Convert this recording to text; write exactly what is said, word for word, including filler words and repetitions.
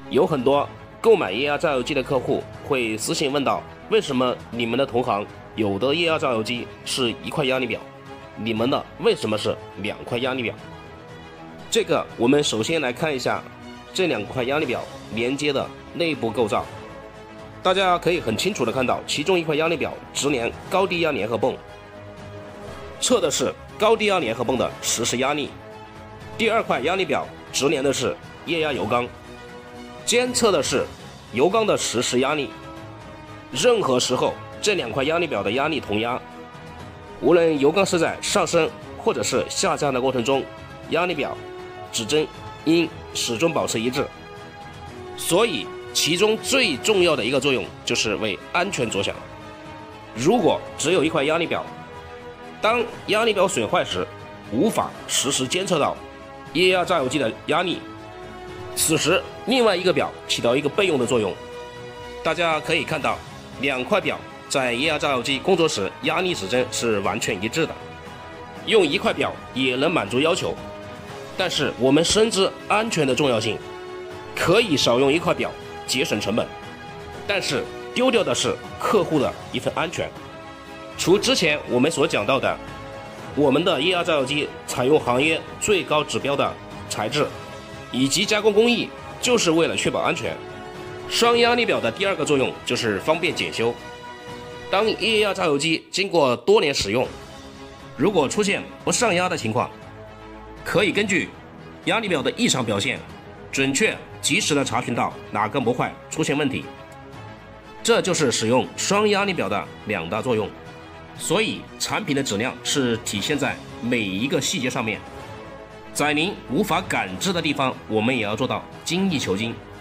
有很多购买液压榨油机的客户会私信问到，为什么你们的同行有的液压榨油机是一块压力表，你们的为什么是两块压力表？这个我们首先来看一下这两块压力表连接的内部构造。大家可以很清楚的看到，其中一块压力表直连高低压联合泵，测的是高低压联合泵的实时压力；第二块压力表直连的是液压油缸，监测的是油缸的实时压力。任何时候这两块压力表的压力同压，无论油缸是在上升或者是下降的过程中，压力表指针应始终保持一致。所以其中最重要的一个作用就是为安全着想。如果只有一块压力表，当压力表损坏时，无法实时监测到液压榨油机的压力，此时另外一个表起到一个备用的作用。大家可以看到，两块表在液压榨油机工作时压力指针是完全一致的，用一块表也能满足要求。但是我们深知安全的重要性，可以少用一块表节省成本，但是丢掉的是客户的一份安全。除之前我们所讲到的，我们的液压榨油机采用行业最高指标的材质以及加工工艺，就是为了确保安全。双压力表的第二个作用就是方便检修。当液压榨油机经过多年使用，如果出现不上压的情况，可以根据压力表的异常表现，准确及时的查询到哪个模块出现问题。这就是使用双压力表的两大作用。所以产品的质量是体现在每一个细节上面，在您无法感知的地方，我们也要做到精益求精。